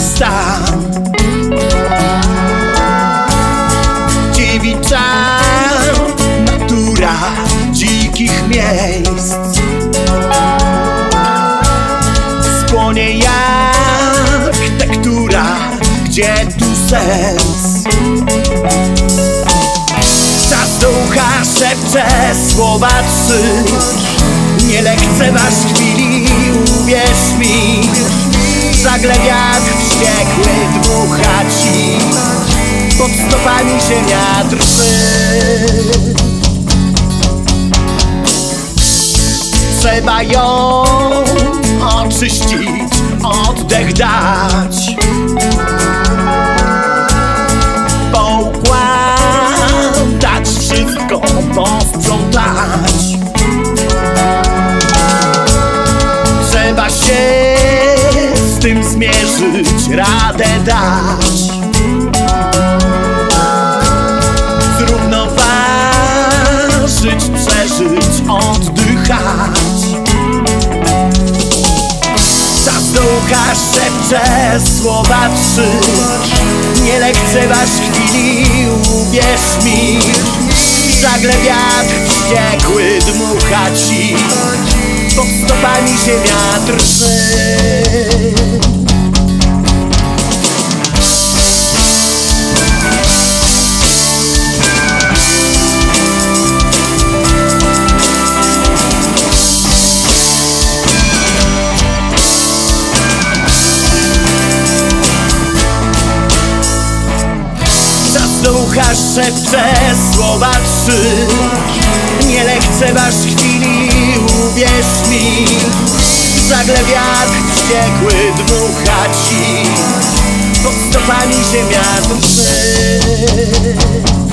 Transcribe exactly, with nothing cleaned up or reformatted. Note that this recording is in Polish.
stan. Dziewicza natura dzikich miejsc spłonie jak tektura, gdzie tu sens. Czas do ucha szepcze słowa trzy. Nie lekceważ chwili, uwierz mi. Żagle wiatr wściekły dmucha ci, pod stopami ziemia drży. Trzeba ją oczyścić, oddech dać, poukładać wszystko, posprzątać. Trzeba się z tym zmierzyć, radę dać, zrównoważyć, przeżyć, oddychać. Czas do ucha szepcze słowa trzy. Nie lekceważ chwili, uwierz mi. Żagle wiatr wściekły dmucha ci, pod stopami ziemia drży. Do ucha szepcze słowa trzy. Nie lekceważ chwili, uwierz mi. Żagle wiatr wściekły dmucha ci, pod stopami ziemia drży.